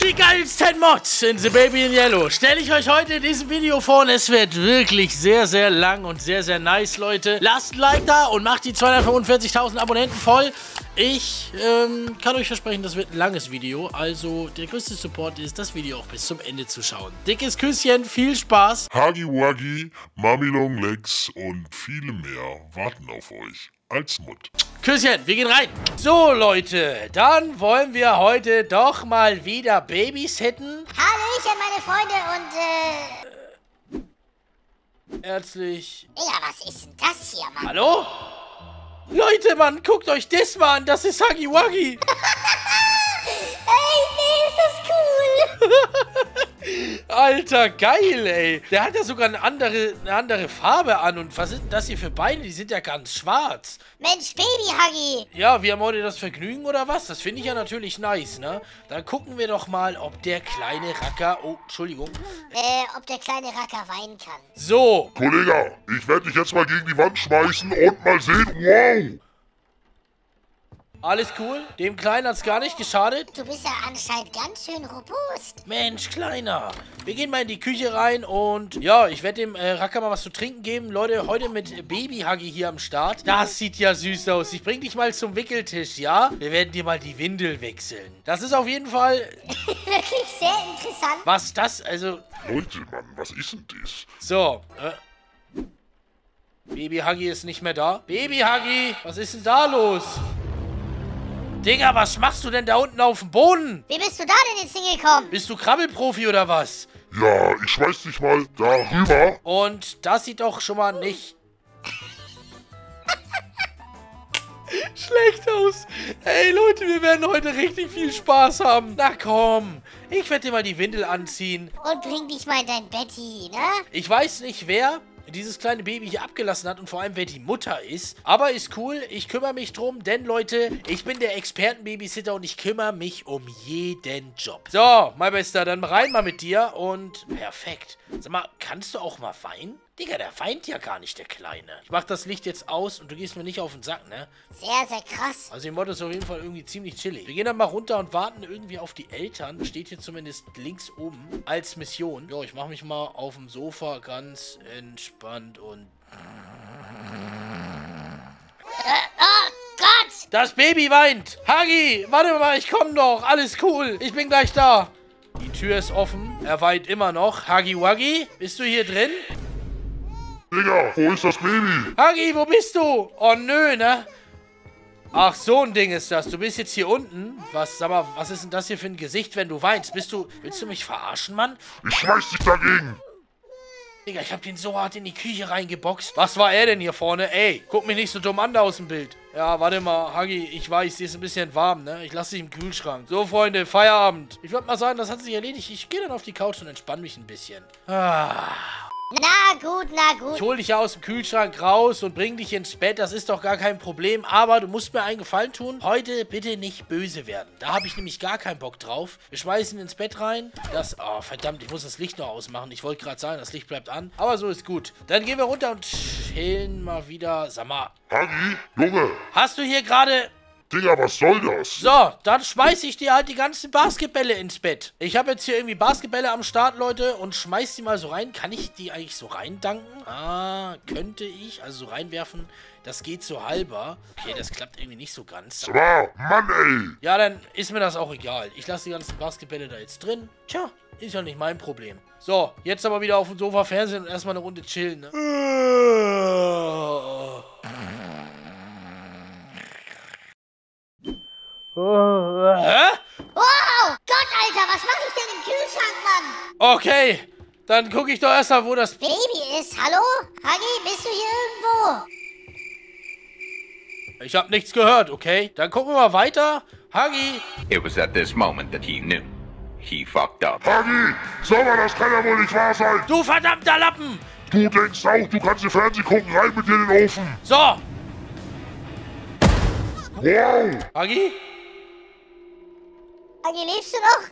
Die geilsten Mods in The Baby in Yellow stelle ich euch heute in diesem Video vor und es wird wirklich sehr, sehr lang und sehr, sehr nice, Leute. Lasst ein Like da und macht die 245.000 Abonnenten voll. Ich kann euch versprechen, das wird ein langes Video, also der größte Support ist, das Video auch bis zum Ende zu schauen. Dickes Küsschen, viel Spaß. Huggy Wuggy, Mummy Long Legs und viele mehr warten auf euch als Mod. Küsschen, wir gehen rein. So, Leute, dann wollen wir heute doch mal wieder babysitten. Hallöchen, meine Freunde, und Herzlich. ja, was ist denn das hier, Mann? Hallo? Leute, Mann, guckt euch das mal an, das ist Huggy Wuggy. Ey, nee, ist das cool. Alter, geil, ey. Der hat ja sogar eine andere Farbe an. Und was sind denn das hier für Beine? Die sind ja ganz schwarz. Mensch, Baby-Huggy. Ja, wir haben heute das Vergnügen, oder was? Das finde ich ja natürlich nice, ne? Dann gucken wir doch mal, ob der kleine Racker... Oh, Entschuldigung. Ob der kleine Racker weinen kann. So. Kollege, ich werde dich jetzt mal gegen die Wand schmeißen und mal sehen, wow! Alles cool? Dem Kleinen hat's gar nicht geschadet? Du bist ja anscheinend ganz schön robust. Mensch, Kleiner. Wir gehen mal in die Küche rein und ja, ich werde dem Racker mal was zu trinken geben. Leute, heute mit Baby-Huggy hier am Start. Das sieht ja süß aus. Ich bring dich mal zum Wickeltisch, ja? Wir werden dir mal die Windel wechseln. Das ist auf jeden Fall... Wirklich sehr interessant. Was das, also... Leute, Mann, was ist denn das? So, Baby-Huggy ist nicht mehr da. Baby-Huggy, was ist denn da los? Digga, was machst du denn da unten auf dem Boden? Wie bist du da denn jetzt hingekommen? Bist du Krabbelprofi oder was? Ja, ich schmeiß dich mal da rüber. Und das sieht doch schon mal nicht... schlecht aus. Ey, Leute, wir werden heute richtig viel Spaß haben. Na komm, ich werde dir mal die Windel anziehen. Und bring dich mal in dein Betty, ne? Ich weiß nicht, wer dieses kleine Baby hier abgelassen hat und vor allem, wer die Mutter ist. Aber ist cool, ich kümmere mich drum, denn, Leute, ich bin der Experten-Babysitter und ich kümmere mich um jeden Job. So, mein Bester, dann rein mal mit dir und perfekt. Sag mal, kannst du auch mal weinen? Digga, der weint ja gar nicht, der Kleine. Ich mach das Licht jetzt aus und du gehst mir nicht auf den Sack, ne? Sehr, sehr krass. Also die Mod ist auf jeden Fall irgendwie ziemlich chillig. Wir gehen dann mal runter und warten irgendwie auf die Eltern. Steht hier zumindest links oben als Mission. Jo, ich mache mich mal auf dem Sofa ganz entspannt und... Oh Gott! Das Baby weint! Huggy, warte mal, ich komme doch. Alles cool. Ich bin gleich da. Die Tür ist offen. Er weint immer noch. Huggy Wuggy, bist du hier drin? Digga, wo ist das Baby? Huggy, wo bist du? Oh, nö, ne? Ach, so ein Ding ist das. Du bist jetzt hier unten. Was, sag mal, was ist denn das hier für ein Gesicht, wenn du weinst? Willst du mich verarschen, Mann? Ich schmeiß dich dagegen. Digga, ich hab den so hart in die Küche reingeboxt. Was war er denn hier vorne? Ey, guck mich nicht so dumm an da aus dem Bild. Ja, warte mal, Huggy, ich weiß, dir ist ein bisschen warm, ne? Ich lasse dich im Kühlschrank. So, Freunde, Feierabend. Ich würde mal sagen, das hat sich erledigt. Ich gehe dann auf die Couch und entspanne mich ein bisschen. Na gut, na gut. Ich hol dich ja aus dem Kühlschrank raus und bring dich ins Bett. Das ist doch gar kein Problem. Aber du musst mir einen Gefallen tun. Heute bitte nicht böse werden. Da habe ich nämlich gar keinen Bock drauf. Wir schmeißen ins Bett rein. Das... Oh, verdammt, ich muss das Licht noch ausmachen. Ich wollte gerade sagen, das Licht bleibt an. Aber so ist gut. Dann gehen wir runter und chillen mal wieder. Sag mal. Huggy, Junge. Hast du hier gerade... Digga, was soll das? So, dann schmeiß ich dir halt die ganzen Basketbälle ins Bett. Ich habe jetzt hier irgendwie Basketbälle am Start, Leute, und schmeiß die mal so rein. Kann ich die eigentlich so reindanken? Ah, könnte ich. Also so reinwerfen. Das geht so halber. Okay, das klappt irgendwie nicht so ganz. Ah, Mann, ey. Ja, dann ist mir das auch egal. Ich lasse die ganzen Basketbälle da jetzt drin. Tja, ist ja nicht mein Problem. So, jetzt aber wieder auf dem Sofa Fernsehen und erstmal eine Runde chillen, ne? Hä? Wow! Gott, Alter, was mache ich denn im Kühlschrank, Mann? Okay, dann gucke ich doch erstmal, wo das... Baby ist. Hallo? Huggy, bist du hier irgendwo? Ich habe nichts gehört, okay? Dann gucken wir mal weiter. Huggy. It was at this moment that he knew. He fucked up. Huggy, sag mal, das kann ja wohl nicht wahr sein. Du verdammter Lappen. Du denkst auch, du kannst im Fernsehen gucken, rein mit dir in den Ofen. So. Wow. Huggy? Huggy, lebst du noch?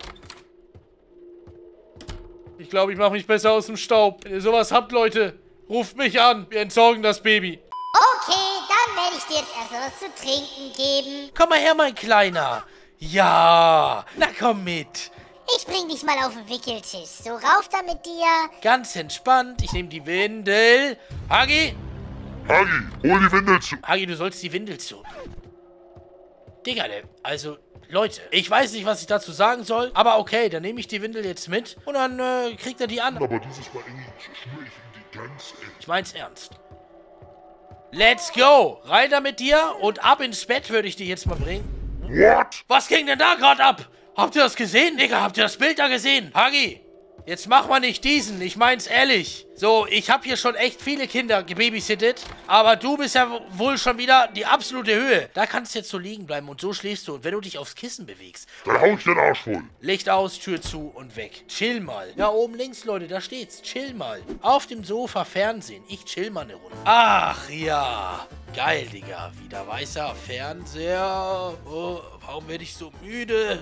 Ich glaube, ich mache mich besser aus dem Staub. Wenn ihr sowas habt, Leute, ruft mich an. Wir entsorgen das Baby. Okay, dann werde ich dir jetzt erstmal was zu trinken geben. Komm mal her, mein Kleiner. Ja. Na, komm mit. Ich bring dich mal auf den Wickeltisch. So, rauf da mit dir. Ganz entspannt. Ich nehme die Windel. Hagi! Hagi, hol die Windel zu. Hagi, du sollst die Windel zu. Digga, also, Leute, ich weiß nicht, was ich dazu sagen soll, aber okay, dann nehme ich die Windel jetzt mit und dann kriegt er die an. Aber dieses Mal, Engi, schwöre ich ihm die ganz eng. Ich mein's ernst. Let's go! Rein da mit dir und ab ins Bett würde ich dich jetzt mal bringen. What? Was ging denn da gerade ab? Habt ihr das gesehen? Digga, habt ihr das Bild da gesehen? Hagi, jetzt mach mal nicht diesen, ich mein's ehrlich. So, ich hab hier schon echt viele Kinder gebabysittet, aber du bist ja wohl schon wieder die absolute Höhe. Da kannst du jetzt so liegen bleiben und so schläfst du. Und wenn du dich aufs Kissen bewegst, Dann hau ich den Arsch voll. Licht aus, Tür zu und weg. Chill mal. Da oben links, Leute, da steht's. Chill mal. Auf dem Sofa Fernsehen. Ich chill mal eine Runde. Ach ja. Geil, Digga. Wieder weißer Fernseher. Oh, warum werde ich so müde?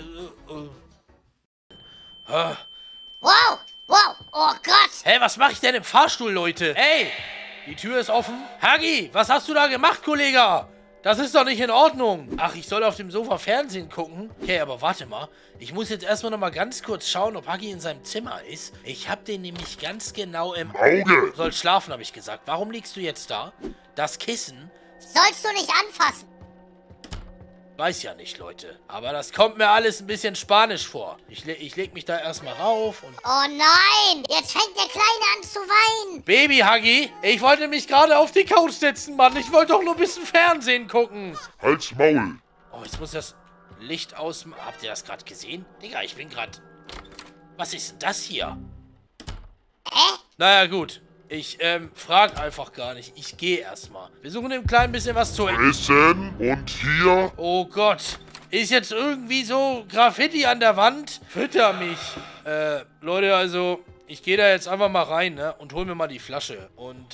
Wow, wow, oh Gott. Hä, was mache ich denn im Fahrstuhl, Leute? Ey, die Tür ist offen. Hagi, was hast du da gemacht, Kollege? Das ist doch nicht in Ordnung. Ach, ich soll auf dem Sofa Fernsehen gucken? Okay, aber warte mal. Ich muss jetzt erstmal noch mal ganz kurz schauen, ob Hagi in seinem Zimmer ist. Ich habe den nämlich ganz genau im Auge. Soll schlafen, habe ich gesagt. Warum liegst du jetzt da? Das Kissen? Sollst du nicht anfassen. Weiß ja nicht, Leute. Aber das kommt mir alles ein bisschen spanisch vor. Ich leg mich da erstmal rauf und... Oh nein, jetzt fängt der Kleine an zu weinen. Baby Hagi, ich wollte mich gerade auf die Couch setzen, Mann. Ich wollte doch nur ein bisschen Fernsehen gucken. Halt's Maul. Oh, jetzt muss das Licht aus... Habt ihr das gerade gesehen? Digga, ich bin gerade... Was ist denn das hier? Naja, gut. Ich, frag einfach gar nicht. Ich gehe erstmal. Wir suchen dem Kleinen ein bisschen was zu... Essen und hier. Oh Gott. Ist jetzt irgendwie so Graffiti an der Wand? Fütter mich. Leute, also... Ich gehe da jetzt einfach mal rein, ne? Und hol mir mal die Flasche. Und,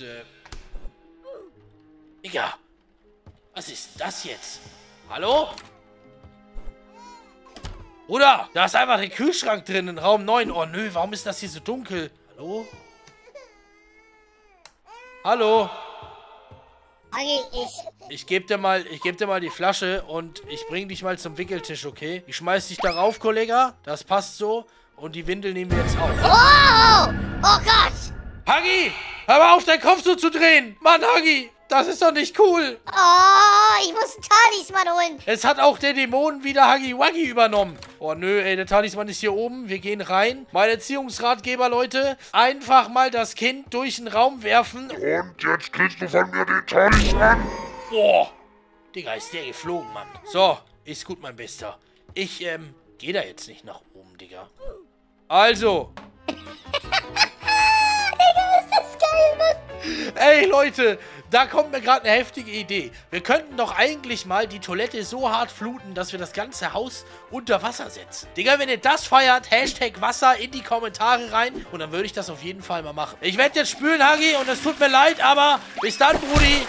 Digga. Was ist das jetzt? Hallo? Bruder, da ist einfach der Kühlschrank drin in Raum 9. Oh nö, warum ist das hier so dunkel? Hallo? Hallo? Hagi, Ich geb dir mal die Flasche und ich bring dich mal zum Wickeltisch, okay? Ich schmeiß dich darauf, Kollege. Das passt so. Und die Windel nehmen wir jetzt auf. Oh! Oh Gott! Hagi! Hör mal auf, deinen Kopf so zu drehen! Mann, Hagi! Das ist doch nicht cool! Oh, ich muss einen Talisman holen. Es hat auch der Dämon wieder Huggy Wuggy übernommen. Oh nö, ey, der Talisman ist hier oben. Wir gehen rein. Mein Erziehungsratgeber, Leute. Einfach mal das Kind durch den Raum werfen. Und jetzt kriegst du von mir den Talisman. Boah. Digga, ist der geflogen, Mann. So, ist gut, mein Bester. Ich, geh da jetzt nicht nach oben, Digga. Also. Digga, ist das geil, Mann. Ey, Leute, da kommt mir gerade eine heftige Idee. Wir könnten doch eigentlich mal die Toilette so hart fluten, dass wir das ganze Haus unter Wasser setzen. Digga, wenn ihr das feiert, Hashtag Wasser in die Kommentare rein und dann würde ich das auf jeden Fall mal machen. Ich werde jetzt spülen, Hagi, und es tut mir leid, aber bis dann, Brudi.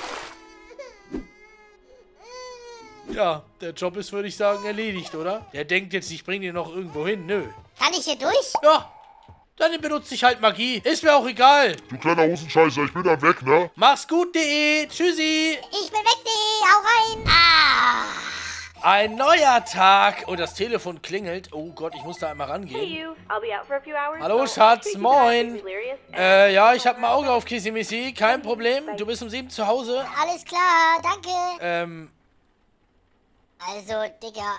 Ja, der Job ist, würde ich sagen, erledigt, oder? Der denkt jetzt, ich bringe den noch irgendwo hin. Nö. Kann ich hier durch? Ja, dann benutze ich halt Magie. Ist mir auch egal. Du kleiner Hosenscheißer, ich bin dann weg, ne? Mach's gut, Tschüssi. Ich bin weg, hau rein. Ah. Ein neuer Tag. Und das Telefon klingelt. Oh Gott, ich muss da einmal rangehen. Hallo, Schatz. Moin. Ja, ich hab ein Auge auf Kissy Missy. Kein Problem. Du bist um 7 zu Hause. Alles klar, danke. Also, Digga.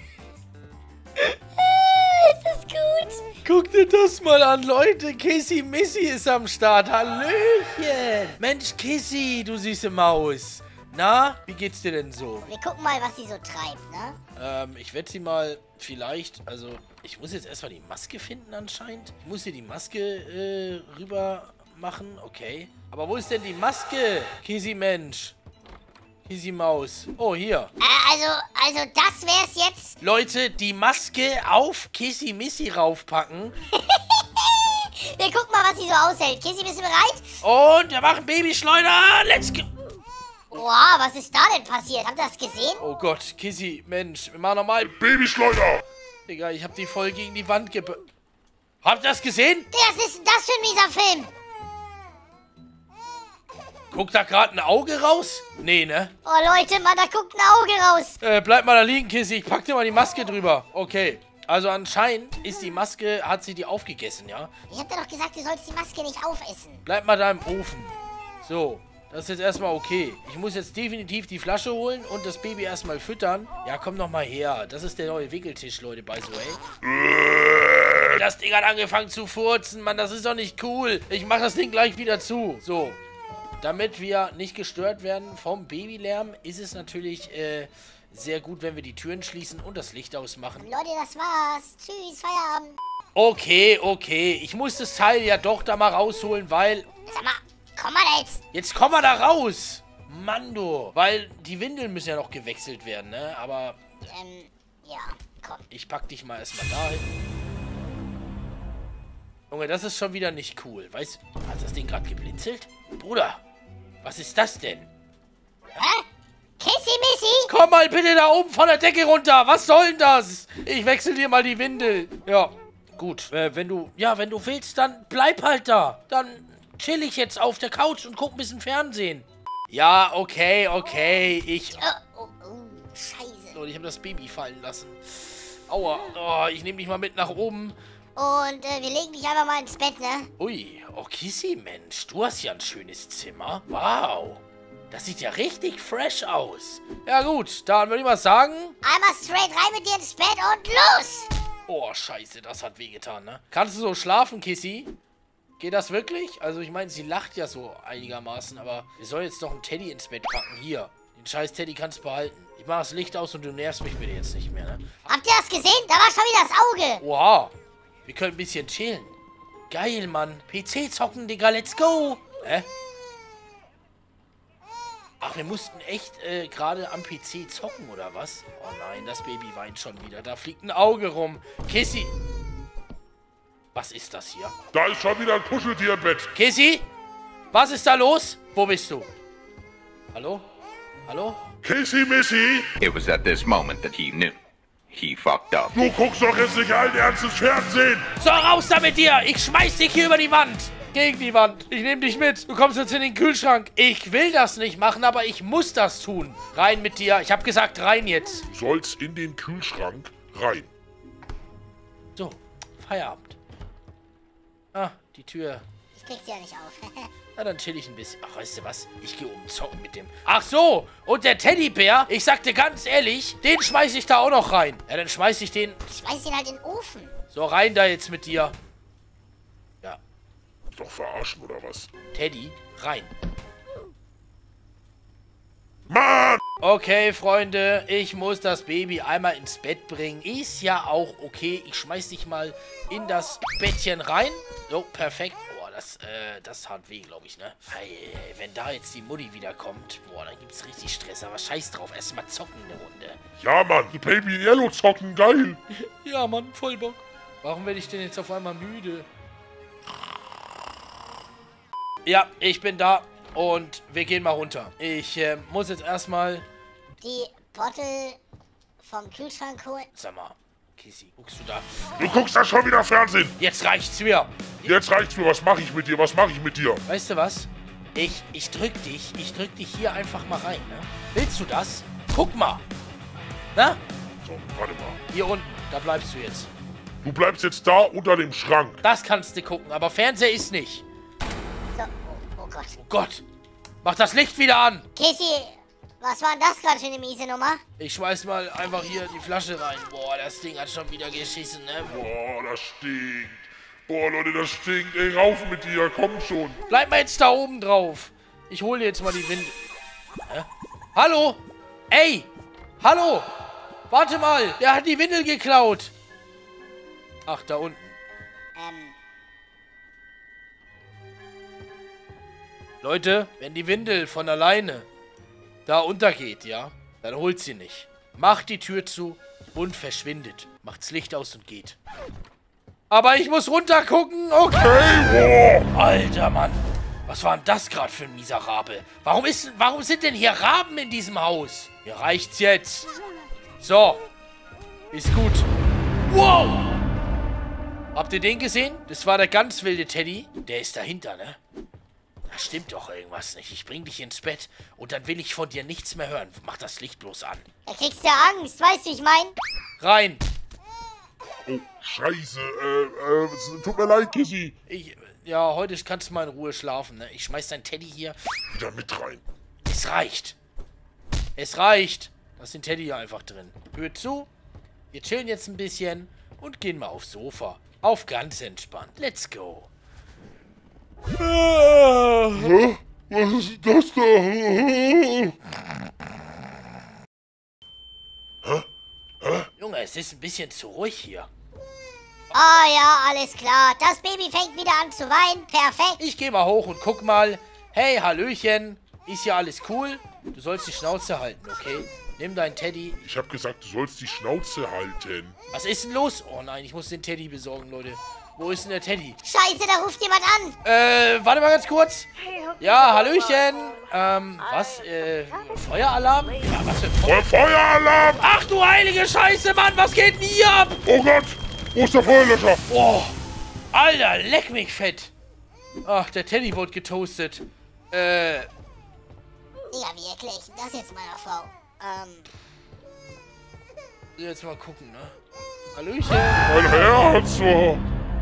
Ist das gut? Guck dir das mal an, Leute. Kissy Missy ist am Start. Hallöchen. Mensch, Kissy, du süße Maus. Na, wie geht's dir denn so? Wir gucken mal, was sie so treibt, ne? Ich werde sie mal vielleicht, also, ich muss jetzt erstmal die Maske finden anscheinend. Ich muss hier die Maske rüber machen, okay. Aber wo ist denn die Maske? Kissy Mensch. Kissy Maus. Oh, hier. Also das wär's jetzt. Leute, die Maske auf Kissy Missy raufpacken. Wir gucken mal, was sie so aushält. Kissy, bist du bereit? Und wir machen Babyschleuder. Let's go. Wow, was ist da denn passiert? Habt ihr das gesehen? Oh Gott, Kissy, Mensch, wir machen nochmal. Babyschleuder. Digga, ich hab die voll gegen die Wand Habt ihr das gesehen? Was ist denn das für ein mieser Film? Guckt da gerade ein Auge raus? Nee, ne? Oh Leute, Mann, da guckt ein Auge raus. Bleib mal da liegen, Kissy. Ich pack dir mal die Maske drüber. Okay. Also anscheinend ist die Maske, hat sie die aufgegessen, ja? Ich hab dir doch gesagt, du sollst die Maske nicht aufessen. Bleib mal da im Ofen. So, das ist jetzt erstmal okay. Ich muss jetzt definitiv die Flasche holen und das Baby erstmal füttern. Ja, komm noch mal her. Das ist der neue Wickeltisch, Leute, by the way. Das Ding hat angefangen zu furzen, Mann. Das ist doch nicht cool. Ich mach das Ding gleich wieder zu. So, damit wir nicht gestört werden vom Babylärm, ist es natürlich, sehr gut, wenn wir die Türen schließen und das Licht ausmachen. Leute, das war's. Tschüss, Feierabend. Okay, okay. Ich muss das Teil ja doch da mal rausholen, weil... Sag mal, komm mal da jetzt. Jetzt komm mal da raus! Mann, du. Weil die Windeln müssen ja noch gewechselt werden, ne? Aber Ja, komm. ich pack dich mal erstmal dahin. Junge, das ist schon wieder nicht cool. Weißt du, hat das Ding gerade geblinzelt? Bruder, was ist das denn? Hä? Kissy Missy? Komm mal bitte da oben von der Decke runter. Was soll denn das? Ich wechsel dir mal die Windel. Ja, gut. Wenn du willst, dann bleib halt da. Dann chill ich jetzt auf der Couch und guck ein bisschen Fernsehen. Ja, okay, okay. Oh, scheiße. Leute, ich habe das Baby fallen lassen. Aua. Oh, ich nehme dich mal mit nach oben. Und wir legen dich einfach mal ins Bett, ne? Ui, oh Kissy, Mensch. Du hast ja ein schönes Zimmer. Wow. Das sieht ja richtig fresh aus. Ja gut, dann würde ich mal sagen... Einmal straight rein mit dir ins Bett und los! Oh, scheiße, das hat wehgetan, ne? Kannst du so schlafen, Kissy? Geht das wirklich? Also ich meine, sie lacht ja so einigermaßen, aber wir sollen jetzt doch einen Teddy ins Bett packen. Hier, den scheiß Teddy kannst du behalten. Ich mache das Licht aus und du nervst mich bitte jetzt nicht mehr, ne? Habt ihr das gesehen? Da war schon wieder das Auge. Oha, wir können ein bisschen chillen. Geil, Mann. PC zocken, Digga, let's go. Hä? Ach, wir mussten echt gerade am PC zocken, oder was? Oh nein, das Baby weint schon wieder. Da fliegt ein Auge rum. Kissy! Was ist das hier? Da ist schon wieder ein Kuscheltier im Bett. Kissy? Was ist da los? Wo bist du? Hallo? Hallo? Kissy Missy, It was at this moment that he knew. He fucked up. du guckst doch jetzt nicht allen Ernstes Fernsehen. So, raus da mit dir! Ich schmeiß dich hier über die Wand! Gegen die Wand. Ich nehme dich mit. Du kommst jetzt in den Kühlschrank. Ich will das nicht machen, aber ich muss das tun. Rein mit dir. Ich habe gesagt, rein jetzt. Du sollst in den Kühlschrank rein. So, Feierabend. Ah, die Tür. Ich krieg's ja nicht auf. Na, dann chill ich ein bisschen. Ach, weißt du was? Ich gehe oben zocken mit dem. Ach so, und der Teddybär, ich sag dir ganz ehrlich, den schmeiß ich da auch noch rein. Ja, dann schmeiß ich den... Schmeiß ihn halt in den Ofen. So, rein da jetzt mit dir. Ja, Doch verarschen oder was? Teddy, rein. Mann! Okay, Freunde, ich muss das Baby einmal ins Bett bringen. Ist ja auch okay. Ich schmeiß dich mal in das Bettchen rein. So, perfekt. Boah, das tat weh, glaube ich, ne? Hey, wenn da jetzt die Mutti wiederkommt, boah, dann gibt's richtig Stress. Aber scheiß drauf, erstmal zocken eine Runde. Ja, Mann, die Baby in Yellow zocken, geil. Ja, Mann, voll Bock. Warum werde ich denn jetzt auf einmal müde? Ja, ich bin da und wir gehen mal runter. Ich muss jetzt erstmal... Die Bottle vom Kühlschrank holen. Sag mal, Kissy, guckst du da? Du guckst da schon wieder Fernsehen. Jetzt reicht's mir. Jetzt reicht's mir. Was mache ich mit dir? Was mache ich mit dir? Weißt du was? Ich drück dich hier einfach mal rein, ne? Willst du das? Guck mal. Na? So, warte mal. Hier unten, da bleibst du jetzt. Du bleibst jetzt da unter dem Schrank. Das kannst du gucken, aber Fernseher ist nicht. So, oh Gott. Oh Gott. Mach das Licht wieder an. Kissy, was war denn das gerade für eine miese Nummer? Ich schmeiß mal einfach hier die Flasche rein. Boah, das Ding hat schon wieder geschissen, ne? Boah, das stinkt. Boah, Leute, das stinkt. Ey, rauf mit dir. Komm schon. Bleib mal jetzt da oben drauf. Ich hole dir jetzt mal die Winde. Hä? Hallo? Ey! Hallo! Warte mal, der hat die Windel geklaut. Ach, da unten. Leute, wenn die Windel von alleine da untergeht, ja, dann holt sie nicht. Macht die Tür zu und verschwindet. Macht's Licht aus und geht. Aber ich muss runter gucken, okay. Hey, boah. Alter, Mann. Was war denn das gerade für ein mieser Rabe? Warum sind denn hier Raben in diesem Haus? Mir reicht's jetzt. So. Ist gut. Wow. Habt ihr den gesehen? Das war der ganz wilde Teddy. Der ist dahinter, ne? Da stimmt doch irgendwas nicht. Ich bring dich ins Bett und dann will ich von dir nichts mehr hören. Mach das Licht bloß an. Da kriegst du Angst, weißt du, wie ich mein? Rein. Scheiße, tut mir leid, Kissy. Ja, heute kannst du mal in Ruhe schlafen, ne? Ich schmeiß dein Teddy hier. Wieder mit rein. Es reicht. Es reicht. Da ist den Teddy hier einfach drin. Hört zu. Wir chillen jetzt ein bisschen und gehen mal aufs Sofa. Auf ganz entspannt. Let's go. Hä? Was ist das da? Junge, es ist ein bisschen zu ruhig hier. Oh ja, alles klar. Das Baby fängt wieder an zu weinen. Perfekt. Ich gehe mal hoch und guck mal. Hey, Hallöchen. Ist ja alles cool? Du sollst die Schnauze halten, okay? Nimm deinen Teddy. Ich hab gesagt, du sollst die Schnauze halten. Was ist denn los? Oh nein, ich muss den Teddy besorgen, Leute. Wo ist denn der Teddy? Scheiße, da ruft jemand an. Warte mal ganz kurz. Ja, Hallöchen. Was? Feueralarm? Ja, was für ein Feueralarm! Ach du heilige Scheiße, Mann, was geht denn hier ab? Oh Gott! Wo ist der Feuerlöscher? Oh, Alter, leck mich fett. Ach, der Teddy wurde getoastet. Ja, wie erkläre ich das jetzt meiner Frau? Jetzt mal gucken, ne? Hallöchen. Mein Herz! Oh.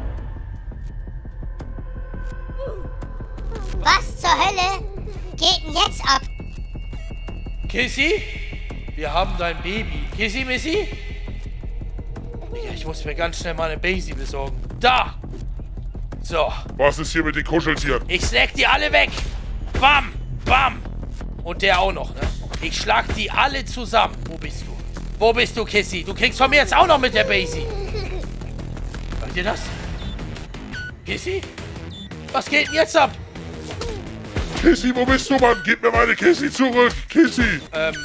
Was zur Hölle geht denn jetzt ab? Kissy? Wir haben dein Baby. Kissy, Missy? Ja, ich muss mir ganz schnell mal eine Basie besorgen. Da! So. Was ist hier mit den Kuscheltieren? Ich snack die alle weg. Bam! Bam! Und der auch noch, ne? Ich schlag die alle zusammen. Wo bist du? Wo bist du, Kissy? Du kriegst von mir jetzt auch noch mit der Basie. Hört ihr das? Kissy? Was geht denn jetzt ab? Kissy, wo bist du, Mann? Gib mir meine Kissy zurück. Kissy.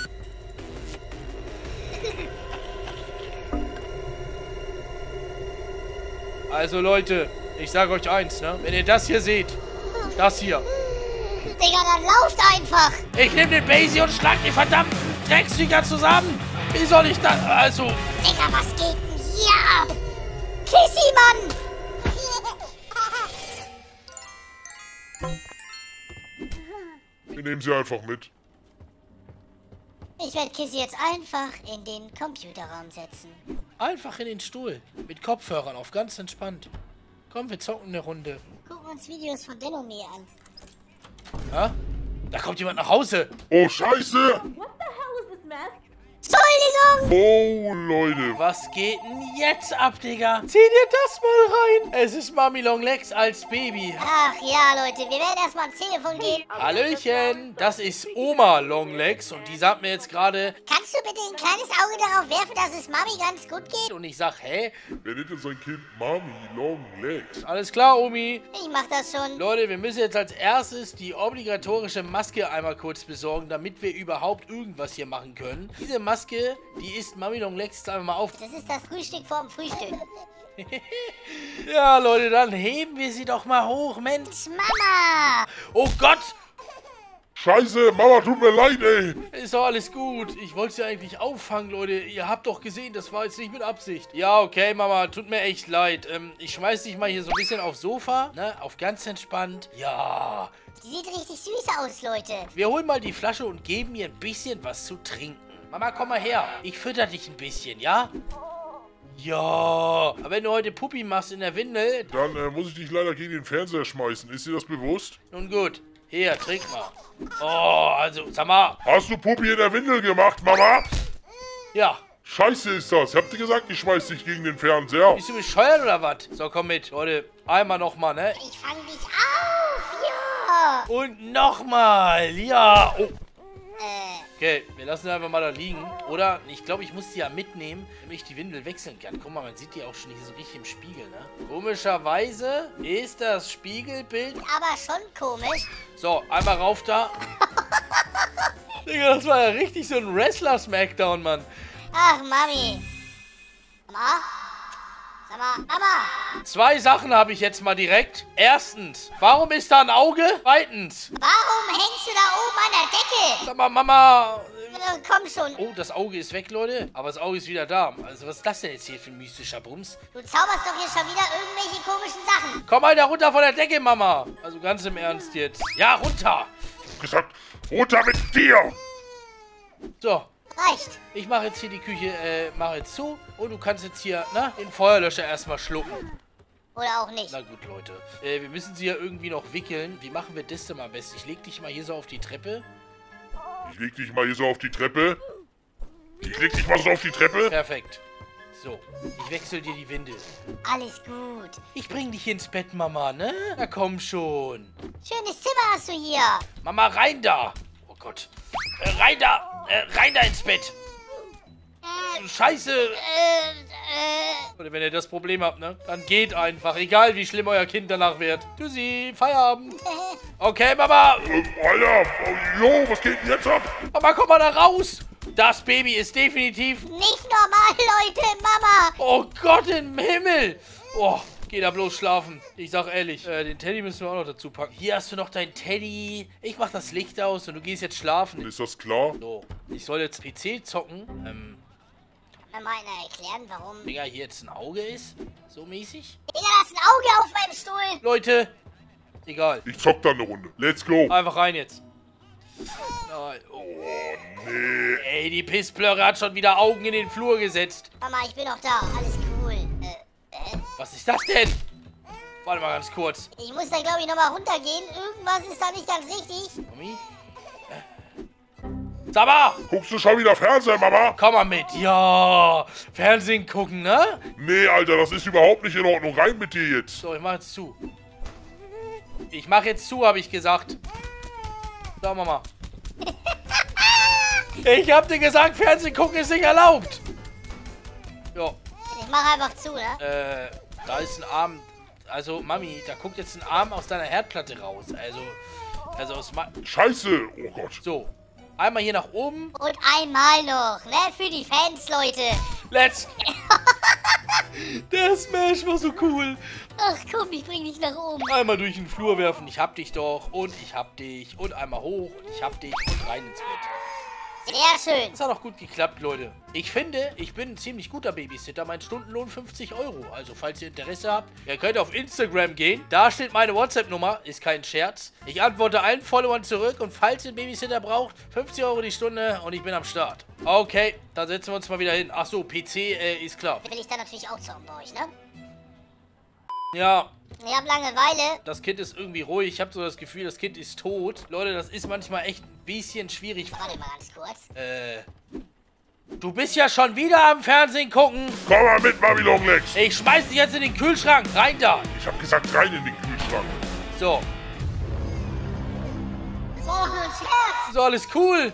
Also, Leute, ich sage euch eins, ne? Wenn ihr das hier seht, das hier. Digga, dann lauft einfach. Ich nehme den Basie und schlag die verdammten Drecksviecher zusammen. Wie soll ich das? Also. Digga, was geht denn hier ab? Kissy, Mann. Wir nehmen sie einfach mit. Ich werde Kissy jetzt einfach in den Computerraum setzen. Einfach in den Stuhl. Mit Kopfhörern auf ganz entspannt. Komm, wir zocken eine Runde. Gucken uns Videos von Denomir an. Ha? Da kommt jemand nach Hause. Oh, Scheiße! Entschuldigung! Oh, Leute. Was geht denn jetzt ab, Digga? Zieh dir das mal rein. Es ist Mami Longlegs als Baby. Ach ja, Leute, wir werden erstmal ans Telefon gehen. Hallöchen, das ist Oma Longlegs und die sagt mir jetzt gerade... Kannst du bitte ein kleines Auge darauf werfen, dass es Mami ganz gut geht? Und ich sag, hä? Wer nennt denn sein Kind Mami Long Legs? Alles klar, Omi. Ich mach das schon. Leute, wir müssen jetzt als erstes die obligatorische Maske einmal kurz besorgen, damit wir überhaupt irgendwas hier machen können. Diese Maske, die isst Mami Longlegs jetzt einfach mal auf. Das ist das Frühstück vorm Frühstück. Ja, Leute, dann heben wir sie doch mal hoch, Mensch. Mama! Oh Gott! Scheiße, Mama, tut mir leid, ey. Ist doch alles gut. Ich wollte sie eigentlich auffangen, Leute. Ihr habt doch gesehen, das war jetzt nicht mit Absicht. Ja, okay, Mama, tut mir echt leid. Ich schmeiß dich mal hier so ein bisschen aufs Sofa, ne? Auf ganz entspannt. Ja. Die sieht richtig süß aus, Leute. Wir holen mal die Flasche und geben ihr ein bisschen was zu trinken. Mama, komm mal her. Ich fütter dich ein bisschen, ja? Ja. Aber wenn du heute Puppi machst in der Windel... Dann muss ich dich leider gegen den Fernseher schmeißen. Ist dir das bewusst? Nun gut. Hier, trink mal. Oh, also, sag mal. Hast du Puppi in der Windel gemacht, Mama? Ja. Scheiße ist das. Ich hab dir gesagt, ich schmeiß dich gegen den Fernseher. Bist du bescheuert oder was? So, komm mit. Leute, einmal nochmal, ne? Ich fang dich auf, ja. Und nochmal. Ja. Oh. Okay, wir lassen sie einfach mal da liegen. Oder, ich glaube, ich muss die ja mitnehmen, damit ich die Windel wechseln kann. Guck mal, man sieht die auch schon hier so richtig im Spiegel, ne? Komischerweise ist das Spiegelbild... Aber schon komisch. So, einmal rauf da. Digga, das war ja richtig so ein Wrestler-Smackdown, Mann. Ach, Mami. Mama? Sag mal, Mama. 2 Sachen habe ich jetzt mal direkt. Erstens, warum ist da ein Auge? Zweitens, Warum hängst du da oben an der Decke? sag mal, Mama... Komm schon. Oh, das Auge ist weg, Leute. Aber das Auge ist wieder da. Also, was ist das denn jetzt hier für ein mystischer Bums? Du zauberst doch hier schon wieder irgendwelche komischen Sachen. Komm mal da runter von der Decke, Mama. Also, ganz im Ernst jetzt. Ja, runter. Ich hab gesagt, runter mit dir. So. Reicht. Ich mache jetzt hier die Küche, mache jetzt zu. Und du kannst jetzt hier, den Feuerlöscher erstmal schlucken. Oder auch nicht. Na gut, Leute. Wir müssen sie ja irgendwie noch wickeln. Wie machen wir das denn am besten? Ich leg dich mal hier so auf die Treppe. Ich leg dich mal hier so auf die Treppe. Ich leg dich mal so auf die Treppe. Perfekt. So, ich wechsle dir die Windel. Alles gut. Ich bring dich ins Bett, Mama, ne? Na komm schon. Schönes Zimmer hast du hier. Mama, rein da. Oh Gott. Rein da ins Bett. Scheiße. Oder wenn ihr das Problem habt, ne? Dann geht einfach. Egal, wie schlimm euer Kind danach wird. Tschüssi, Feierabend. Okay, Mama. Alter, jo, was geht denn jetzt ab? Mama, komm mal da raus. Das Baby ist definitiv... Nicht normal, Leute, Mama. Oh Gott im Himmel. Oh, geh da bloß schlafen. Ich sag ehrlich, den Teddy müssen wir auch noch dazu packen. Hier hast du noch dein Teddy. Ich mach das Licht aus und du gehst jetzt schlafen. Ist das klar? So, ich soll jetzt PC zocken. Kann mir mal einer erklären, warum... Digga, hier jetzt ein Auge ist? So mäßig? Digga, da ist ein Auge auf meinem Stuhl. Leute, egal. Ich zock da eine Runde. Let's go. Einfach rein jetzt. Nein. Oh, Nee. ey, die Pissblöre hat schon wieder Augen in den Flur gesetzt. Mama, ich bin noch da. Alles cool. Was ist das denn? Warte mal ganz kurz. Ich muss da, glaube ich, nochmal runtergehen. Irgendwas ist da nicht ganz richtig. Mami? Saba! Guckst du schon wieder Fernsehen, Mama? Komm mal mit. Ja, Fernsehen gucken, ne? Nee, Alter, das ist überhaupt nicht in Ordnung. Rein mit dir jetzt. So, ich mach jetzt zu. Ich mach jetzt zu, habe ich gesagt. So, Mama. Ich hab dir gesagt, Fernsehen gucken ist nicht erlaubt. Jo. Ich mache einfach zu, ne? Da ist ein Arm. Also, Mami, da guckt jetzt ein Arm aus deiner Herdplatte raus. Also aus Scheiße. Oh Gott. So. Einmal hier nach oben. Und einmal noch, ne? Für die Fans, Leute. Let's. Der Smash war so cool. Ach komm, ich bring dich nach oben. Einmal durch den Flur werfen. Ich hab dich doch. Und ich hab dich. Und einmal hoch. Ich hab dich. Und rein ins Bett. Sehr schön. Das hat auch gut geklappt, Leute. Ich finde, ich bin ein ziemlich guter Babysitter. Mein Stundenlohn 50 €. Also, falls ihr Interesse habt, ihr könnt auf Instagram gehen. Da steht meine WhatsApp-Nummer. Ist kein Scherz. Ich antworte allen Followern zurück. Und falls ihr einen Babysitter braucht, 50 € die Stunde und ich bin am Start. Okay, dann setzen wir uns mal wieder hin. Ach so, PC ist klar. Will ich dann natürlich auch zocken bei euch, ne? Ja, Ich hab Langeweile. das Kind ist irgendwie ruhig. Ich habe so das Gefühl, das Kind ist tot. Leute, das ist manchmal echt ein bisschen schwierig. Warte mal ganz kurz. Du bist ja schon wieder am Fernsehen gucken. Komm mal mit, Mami Longlegs. Ich schmeiß dich jetzt in den Kühlschrank. Rein da. Ich hab gesagt, rein in den Kühlschrank. So. Das war doch nur ein Scherz. So, alles cool.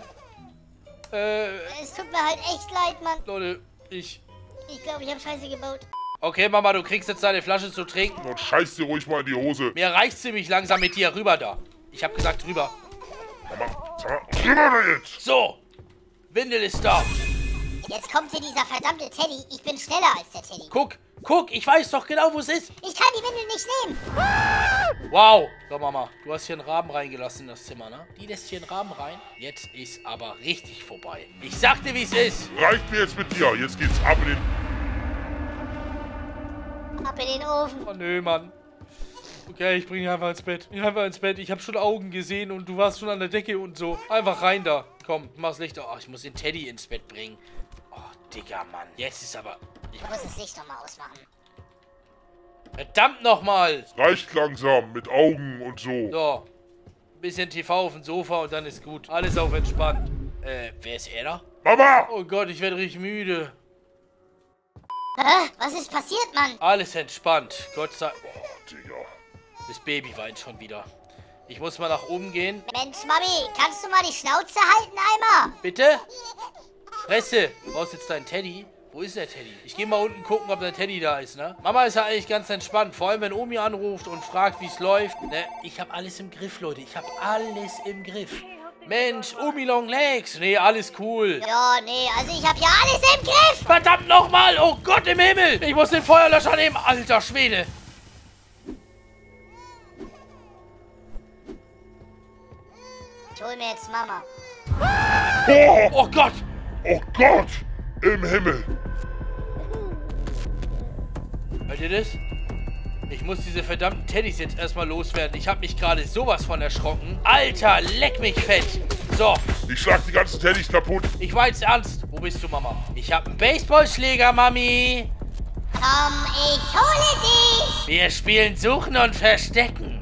Es tut mir halt echt leid, Mann. Leute, ich... Ich glaube, ich habe Scheiße gebaut. Okay, Mama, du kriegst jetzt deine Flasche zu trinken. Und scheiß dir ruhig mal in die Hose. Mir reicht's ziemlich langsam mit dir. Rüber da. Ich hab gesagt, rüber. Mama, sag mal, rüber da jetzt. So. Windel ist da. Jetzt kommt hier dieser verdammte Teddy. Ich bin schneller als der Teddy. Guck, ich weiß doch genau, wo es ist. Ich kann die Windel nicht nehmen. Wow. So, Mama, du hast hier einen Raben reingelassen in das Zimmer, ne? Die lässt hier einen Raben rein. Jetzt ist aber richtig vorbei. Ich sag dir, wie es ist. Reicht mir jetzt mit dir. Jetzt geht's ab in den... Ab in den Ofen. Oh, nö, Mann. Okay, ich bring dich einfach ins Bett. Ich hab schon Augen gesehen und du warst schon an der Decke und so. Einfach rein da. Komm, mach's Licht aus. Oh, ich muss den Teddy ins Bett bringen. Oh, Digga, Mann. Jetzt ist aber... Ich muss das Licht nochmal ausmachen. Verdammt nochmal. Reicht langsam, mit Augen und so. So. Bisschen TV auf dem Sofa und dann ist gut. Alles auf entspannt. Wer ist er da? Mama! Oh Gott, ich werde richtig müde. Hä? Was ist passiert, Mann? Alles entspannt. Gott sei... Oh, Digga. das Baby weint schon wieder. Ich muss mal nach oben gehen. Mensch, Mami, kannst du mal die Schnauze halten einmal? Bitte? Fresse. Du brauchst jetzt deinen Teddy. Wo ist der Teddy? Ich gehe mal unten gucken, ob der Teddy da ist, ne? Mama ist ja eigentlich ganz entspannt. Vor allem, wenn Omi anruft und fragt, wie es läuft. Ne? Ich habe alles im Griff, Leute. Ich habe alles im Griff. Mensch, Omi Long Legs. Nee, alles cool. Ja, nee, also ich hab hier alles im Griff. Verdammt nochmal. Oh Gott im Himmel. Ich muss den Feuerlöscher nehmen. Alter Schwede. Ich hol mir jetzt Mama. Oh, Oh Gott. oh Gott! Im Himmel! Hört ihr das? Ich muss diese verdammten Teddys jetzt erstmal loswerden. Ich habe mich gerade sowas von erschrocken. Alter, leck mich fett. So. Ich schlag die ganzen Teddys kaputt. Ich war jetzt ernst. Wo bist du, Mama? Ich habe einen Baseballschläger, Mami. Komm, ich hole dich. Wir spielen Suchen und Verstecken.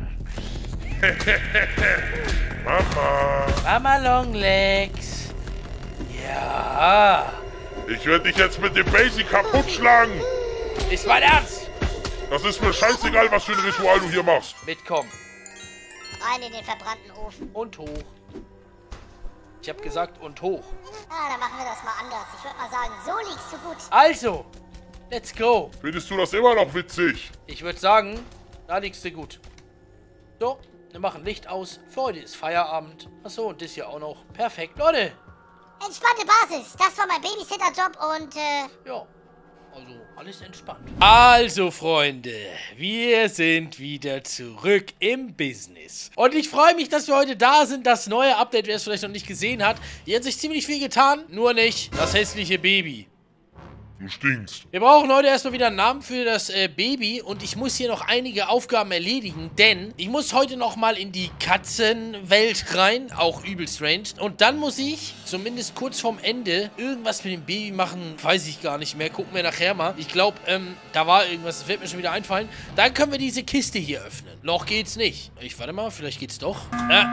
Mama. Mama Longlegs. Ja. Ich werde dich jetzt mit dem Basie kaputt schlagen. Ist mein Ernst. Das ist mir scheißegal, was für ein Ritual du hier machst. Mitkommen. Rein in den verbrannten Ofen. Und hoch. Ich habe gesagt, und hoch. Dann machen wir das mal anders. Ich würde mal sagen, so liegst du gut. Also, let's go. Findest du das immer noch witzig? Ich würde sagen, da liegst du gut. So, wir machen Licht aus. Für heute ist Feierabend. Achso, und das hier auch noch. Perfekt, Leute. Entspannte Basis. Das war mein Babysitter-Job und, Ja, also alles entspannt. Also, Freunde, wir sind wieder zurück im Business. Und ich freue mich, dass wir heute da sind. Das neue Update, wer es vielleicht noch nicht gesehen hat. Hier hat sich ziemlich viel getan, nur nicht das hässliche Baby. Du stinkst. Wir brauchen heute erstmal wieder einen Namen für das Baby und ich muss hier noch einige Aufgaben erledigen, denn ich muss heute nochmal in die Katzenwelt rein, auch übel strange. Und dann muss ich, zumindest kurz vorm Ende, irgendwas mit dem Baby machen, weiß ich gar nicht mehr, gucken wir nachher mal. Ich glaube, da war irgendwas, das wird mir schon wieder einfallen. Dann können wir diese Kiste hier öffnen. Noch geht's nicht. Warte mal, vielleicht geht's doch.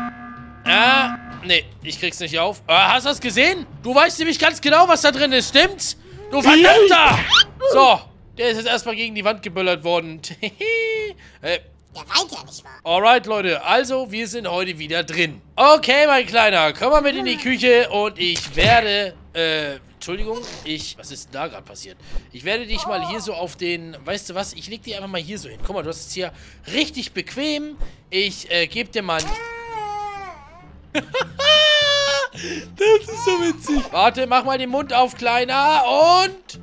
Nee, ich krieg's nicht auf. Hast du das gesehen? Du weißt nämlich ganz genau, was da drin ist, stimmt's? Du Verdammter! So, der ist jetzt erstmal gegen die Wand geböllert worden. der weint ja nicht wahr. Alright, Leute, also wir sind heute wieder drin. Okay, mein Kleiner, komm mal mit in die Küche und ich werde, Entschuldigung, was ist denn da gerade passiert? Ich werde dich mal hier so auf den, weißt du was, ich leg dich einfach mal hier so hin. Guck mal, du hast es hier richtig bequem. Ich, gebe dir mal Das ist so witzig. Warte, mach mal den Mund auf, Kleiner. Und...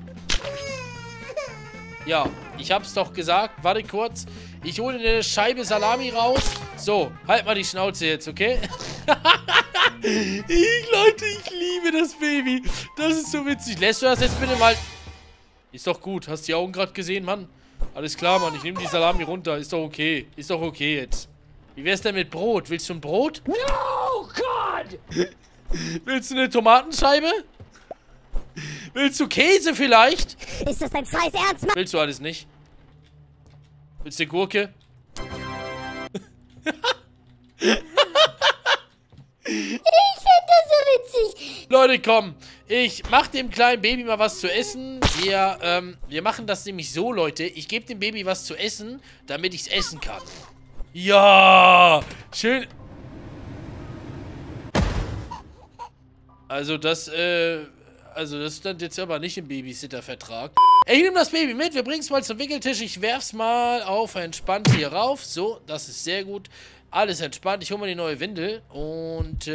Ja, ich hab's doch gesagt. Warte kurz. Ich hole eine Scheibe Salami raus. So, halt mal die Schnauze jetzt, okay? Leute, ich liebe das Baby. Das ist so witzig. Lässt du das jetzt bitte mal... Ist doch gut. Hast die Augen gerade gesehen, Mann? Alles klar, Mann. Ich nehme die Salami runter. Ist doch okay. Ist doch okay jetzt. Wie wär's denn mit Brot? Willst du ein Brot? No, God! Willst du eine Tomatenscheibe? Willst du Käse vielleicht? Ist das dein scheiß Ernst, Mann? Willst du alles nicht? Willst du eine Gurke? Ich find das so witzig. Leute, komm. Ich mach dem kleinen Baby mal was zu essen. Wir machen das nämlich so, Leute. Ich gebe dem Baby was zu essen, damit ich es essen kann. Ja! Schön... Also das stand jetzt aber nicht im Babysitter-Vertrag. Ich nehme das Baby mit, wir bringen es mal zum Wickeltisch. Ich werf's mal auf entspannt hier rauf. So, das ist sehr gut. Alles entspannt. Ich hole mal die neue Windel. Und,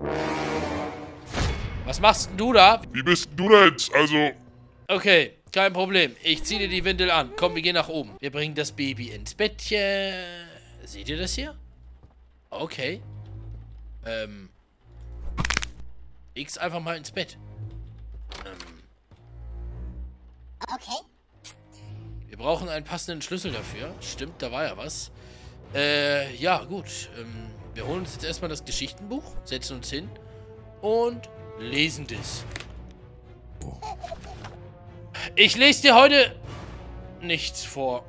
was machst denn du da? Wie bist denn du da jetzt? Also... Okay, kein Problem. Ich ziehe dir die Windel an. Komm, wir gehen nach oben. Wir bringen das Baby ins Bettchen. Seht ihr das hier? Okay. Leg's einfach mal ins Bett. Okay. Wir brauchen einen passenden Schlüssel dafür. Stimmt, da war ja was. Ja, gut. Wir holen uns jetzt erstmal das Geschichtenbuch, setzen uns hin und lesen das. Ich lese dir heute nichts vor.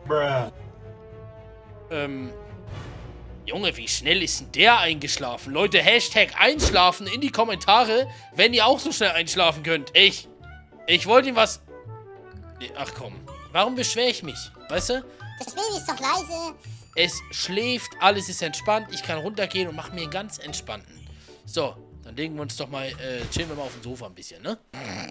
Junge, wie schnell ist denn der eingeschlafen? Leute, Hashtag einschlafen in die Kommentare, wenn ihr auch so schnell einschlafen könnt. Ich wollte ihm was... Ach komm, warum beschwere ich mich? Weißt du? Das Baby ist doch leise. Es schläft, alles ist entspannt. Ich kann runtergehen und mache mir einen ganz entspannten. So, dann legen wir uns doch mal, chillen wir mal auf dem Sofa ein bisschen, ne?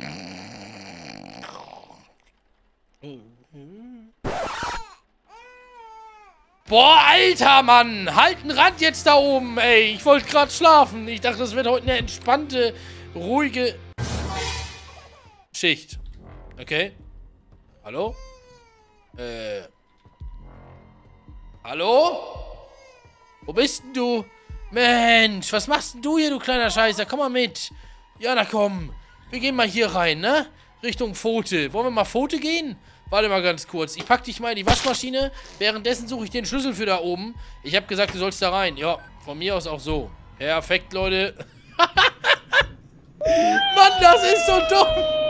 Boah, Alter, Mann! Halt einen Rand jetzt da oben, ey! Ich wollte gerade schlafen. Ich dachte, das wird heute eine entspannte, ruhige Schicht. Okay. Hallo? Hallo? Wo bist denn du? Mensch, was machst denn du hier, du kleiner Scheißer? Komm mal mit. Ja, na komm. Wir gehen mal hier rein, ne? Richtung Pfote. Wollen wir mal Pfote gehen? Warte mal ganz kurz. Ich pack dich mal in die Waschmaschine. Währenddessen suche ich den Schlüssel für da oben. Ich habe gesagt, du sollst da rein. Ja, von mir aus auch so. Perfekt, Leute. Mann, das ist so dumm.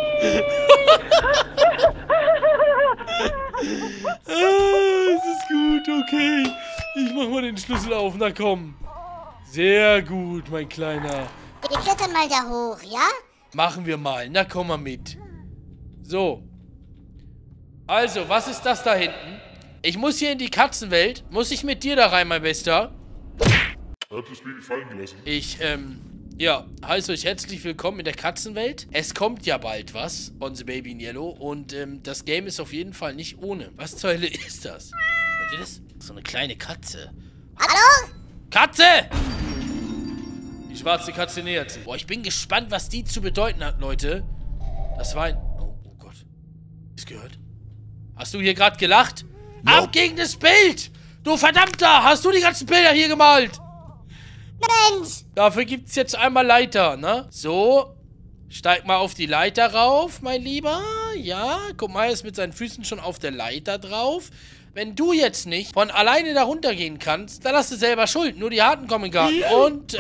Es ist gut, okay. Ich mach mal den Schlüssel auf. Na komm. Sehr gut, mein Kleiner. Wir klettern mal da hoch, ja? Machen wir mal. Na, komm mal mit. So. Also, was ist das da hinten? Ich muss hier in die Katzenwelt. Muss ich mit dir da rein, mein Bester? Er hat das Baby fallen gelassen. Ja, heiße euch herzlich willkommen in der Katzenwelt. Es kommt ja bald was von The Baby in Yellow und das Game ist auf jeden Fall nicht ohne. Was zur Hölle ist das? Hört ihr das? So eine kleine Katze. Hallo? Katze! Die schwarze Katze nähert sich. Boah, ich bin gespannt, was die zu bedeuten hat, Leute. Das war ein... Oh Gott. Ist gehört? Hast du hier gerade gelacht? Ja. Ab gegen das Bild! Du Verdammter! Hast du die ganzen Bilder hier gemalt? Mensch! Dafür gibt es jetzt einmal Leiter, ne? So. Steig mal auf die Leiter rauf, mein Lieber. Ja, guck mal, er ist mit seinen Füßen schon auf der Leiter drauf. Wenn du jetzt nicht von alleine da runtergehen kannst, dann hast du selber Schuld. Nur die Harten kommen in den Garten. Und,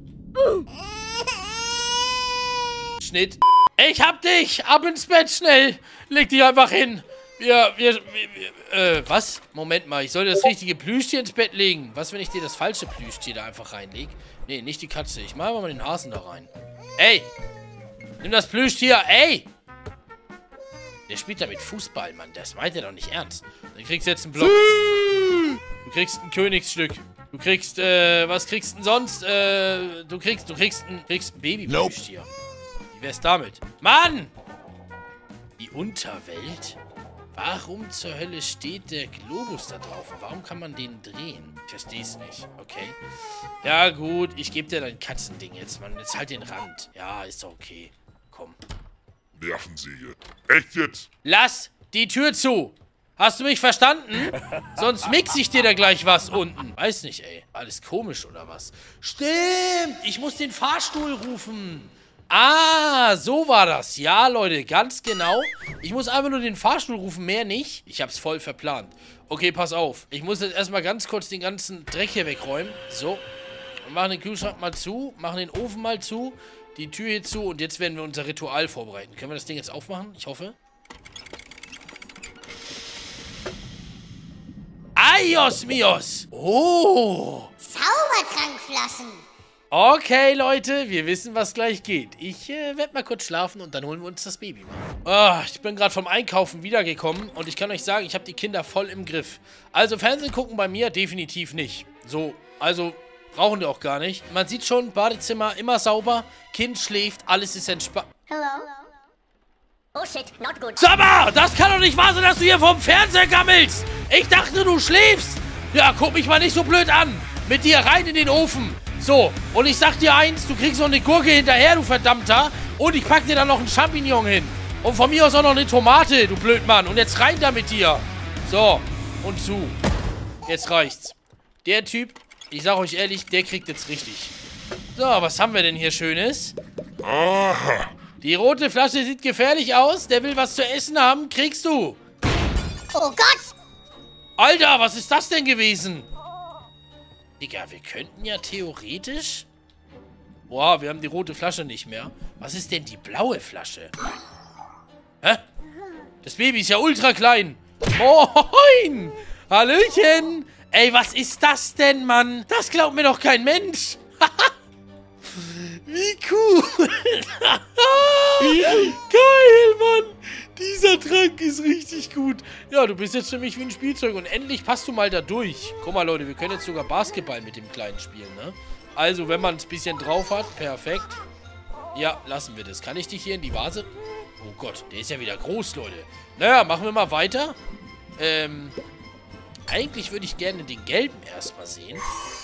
Schnitt. Ich hab dich! Ab ins Bett, schnell! Leg dich einfach hin. Was? Moment mal, ich soll das richtige Plüschtier ins Bett legen. Was, wenn ich dir das falsche Plüschtier da einfach reinlege? Nee, nicht die Katze. Ich mache mal den Hasen da rein. Ey! Nimm das Plüschtier, ey! Der spielt damit Fußball, Mann. Das meint er doch nicht ernst. Du kriegst jetzt einen Block. Du kriegst ein Königsstück. Du kriegst, was kriegst du denn sonst? Du kriegst ein Babyplüschtier. Wie wär's damit? Mann! Die Unterwelt? Warum zur Hölle steht der Globus da drauf? Und warum kann man den drehen? Ich versteh's nicht. Okay. Ja, gut. Ich gebe dir dein Katzending jetzt, Mann. Jetzt halt den Rand. Ja, ist doch okay. Komm. Nervensäge. Echt jetzt? Lass die Tür zu. Hast du mich verstanden? Sonst mix ich dir da gleich was unten. Weiß nicht, ey. Alles komisch oder was? Stimmt. Ich muss den Fahrstuhl rufen. Ah, so war das. Ja, Leute, ganz genau. Ich muss einfach nur den Fahrstuhl rufen, mehr nicht. Ich hab's voll verplant. Okay, pass auf. Ich muss jetzt erstmal ganz kurz den ganzen Dreck hier wegräumen. So. Wir machen den Kühlschrank mal zu, machen den Ofen mal zu, die Tür hier zu und jetzt werden wir unser Ritual vorbereiten. Können wir das Ding jetzt aufmachen? Ich hoffe. Ayos mios! Oh! Zaubertrankflaschen! Okay, Leute, wir wissen, was gleich geht. Ich werde mal kurz schlafen und dann holen wir uns das Baby mal. Oh, ich bin gerade vom Einkaufen wiedergekommen und ich kann euch sagen, ich habe die Kinder voll im Griff. Also Fernsehen gucken bei mir definitiv nicht. So, also brauchen die auch gar nicht. Man sieht schon, Badezimmer immer sauber, Kind schläft, alles ist entspannt. Hello? Oh shit, not good. Sag mal, das kann doch nicht wahr sein, dass du hier vorm Fernseher gammelst. Ich dachte, du schläfst. Ja, guck mich mal nicht so blöd an. Mit dir rein in den Ofen. So, und ich sag dir eins, du kriegst noch eine Gurke hinterher, du Verdammter. Und ich pack dir dann noch einen Champignon hin. Und von mir aus auch noch eine Tomate, du Blödmann. Und jetzt rein da mit dir. So, und zu. Jetzt reicht's. Der Typ, ich sag euch ehrlich, der kriegt jetzt richtig. So, was haben wir denn hier Schönes? Aha. Die rote Flasche sieht gefährlich aus. Der will was zu essen haben. Kriegst du. Oh Gott! Alter, was ist das denn gewesen? Digga, wir könnten ja theoretisch... Boah, wir haben die rote Flasche nicht mehr. Was ist denn die blaue Flasche? Hä? Das Baby ist ja ultra klein. Moin! Hallöchen! Ey, was ist das denn, Mann? Das glaubt mir doch kein Mensch. Wie cool. Geil, Mann. Dieser Trank ist richtig gut. Ja, du bist jetzt für mich wie ein Spielzeug und endlich passt du mal da durch. Guck mal, Leute, wir können jetzt sogar Basketball mit dem Kleinen spielen, ne? Also, wenn man es ein bisschen drauf hat, perfekt. Ja, lassen wir das. Kann ich dich hier in die Vase? Oh Gott, der ist ja wieder groß, Leute. Naja, machen wir mal weiter. Eigentlich würde ich gerne den gelben erstmal sehen.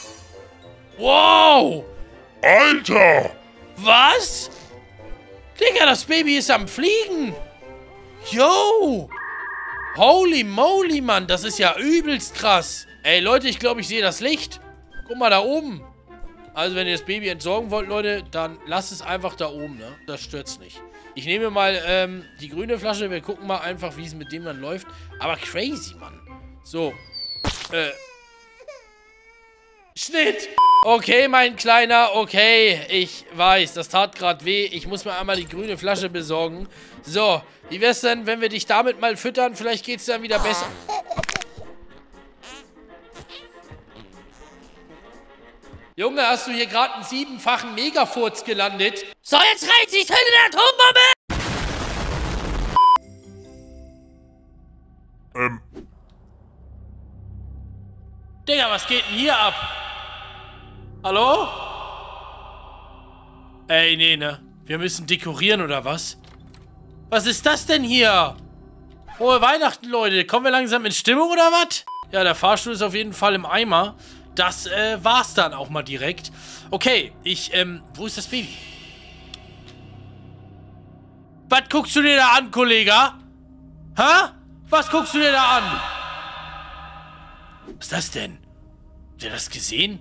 Wow! Alter! Was? Digga, das Baby ist am Fliegen. Yo! Holy moly, Mann. Das ist ja übelst krass. Ey, Leute, ich glaube, ich sehe das Licht. Guck mal da oben. Also, wenn ihr das Baby entsorgen wollt, Leute, dann lasst es einfach da oben, ne? Das stört's nicht. Ich nehme mal die grüne Flasche. Wir gucken mal einfach, wie es mit dem dann läuft. Aber crazy, Mann. So. Schnitt. Okay, mein Kleiner. Okay, ich weiß, das tat gerade weh. Ich muss mir einmal die grüne Flasche besorgen. So, wie wär's denn, wenn wir dich damit mal füttern? Vielleicht geht's dann wieder besser. Junge, hast du hier gerade einen 7-fachen Megafurz gelandet? So, jetzt reicht's, ich töte die Atombombe! Digga, was geht denn hier ab? Hallo? Ey, nee, ne? Wir müssen dekorieren, oder was? Was ist das denn hier? Frohe Weihnachten, Leute. Kommen wir langsam in Stimmung, oder was? Ja, der Fahrstuhl ist auf jeden Fall im Eimer. Das war's dann auch mal direkt. Okay, wo ist das Baby? Was guckst du dir da an, Kollege? Hä? Was guckst du dir da an? Was ist das denn? Habt ihr das gesehen?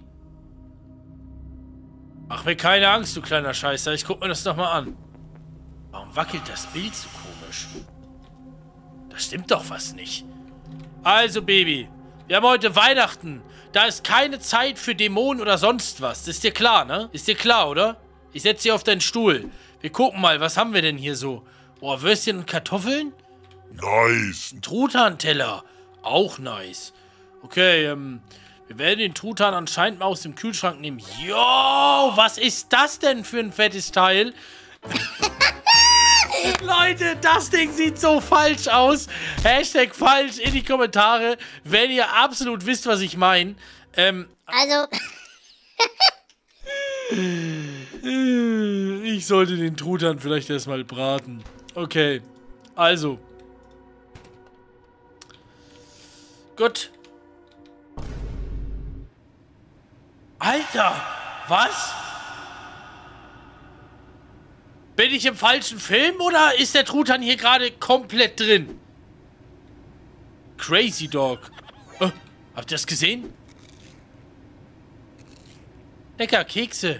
Mach mir keine Angst, du kleiner Scheißer. Ich guck mir das nochmal an. Warum wackelt das Bild so komisch? Da stimmt doch was nicht. Also, Baby. Wir haben heute Weihnachten. Da ist keine Zeit für Dämonen oder sonst was. Das ist dir klar, ne? Ist dir klar, oder? Ich setze dich auf deinen Stuhl. Wir gucken mal, was haben wir denn hier so? Oh, Würstchen und Kartoffeln? Nice. Ein Truthahn-Teller. Auch nice. Okay, wir werden den Truthahn anscheinend mal aus dem Kühlschrank nehmen. Jo, was ist das denn für ein fettes Teil? Leute, das Ding sieht so falsch aus. Hashtag falsch in die Kommentare, wenn ihr absolut wisst, was ich meine. Also, Ich sollte den Truthahn vielleicht erstmal braten. Okay, also. Gut. Alter, was? Bin ich im falschen Film oder ist der Truthahn hier gerade komplett drin? Crazy Dog. Habt ihr das gesehen? Lecker, Kekse.